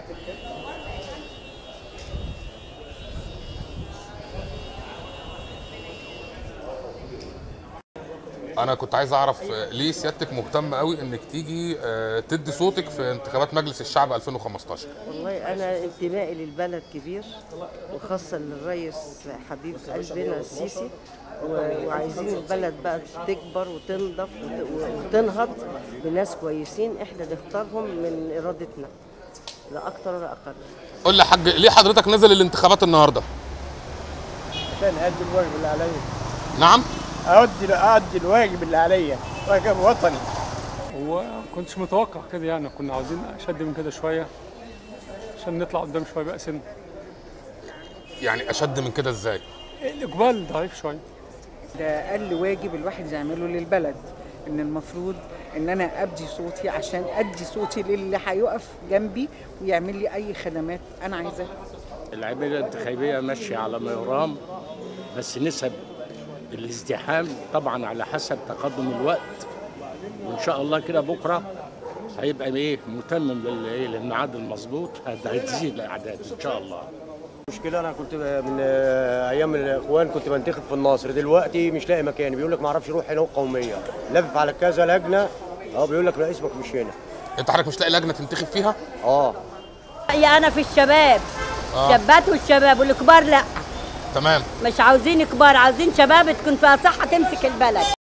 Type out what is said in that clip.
انا كنت عايز اعرف ليه سيادتك مهتمه قوي انك تيجي تدي صوتك في انتخابات مجلس الشعب 2015؟ والله أنا انتمائي للبلد كبير، وخاصة للرئيس حبيب قلبنا السيسي، وعايزين البلد بقى تكبر وتنضف وتنهض بناس كويسين احنا نختارهم من إرادتنا، لا أكتر ولا أقل. قول لي يا حاج، ليه حضرتك نازل الانتخابات النهارده؟ عشان أؤدي الواجب اللي عليا. نعم؟ أؤدي الواجب اللي عليا، واجب وطني. هو كنتش متوقع كده، يعني كنا عاوزين اشد من كده شويه عشان نطلع قدام شويه بقى سن. يعني اشد من كده ازاي؟ الاقبال ضعيف شويه. ده اقل واجب الواحد يعمله للبلد، ان المفروض ان انا ابدي صوتي عشان ادي صوتي للي هيقف جنبي ويعمل لي اي خدمات انا عايزاها. العمليه الانتخابيه ماشيه على ما يرام، بس نسب الازدحام طبعا على حسب تقدم الوقت، وان شاء الله كده بكره هيبقى متمم للميعاد المظبوط، هتزيد الاعداد ان شاء الله. مشكلة أنا كنت من أيام الإخوان كنت بنتخب في الناصر، دلوقتي مش لاقي مكان، بيقول لك ما أعرفش روح هنا القومية، لف على كذا لجنة بيقول لك لا اسمك مش هنا. أنت حضرتك مش لاقي لجنة تنتخب فيها؟ يا أنا في الشباب، شابات والشباب والكبار لا. تمام. مش عاوزين كبار، عاوزين شباب تكون فيها صحة تمسك البلد.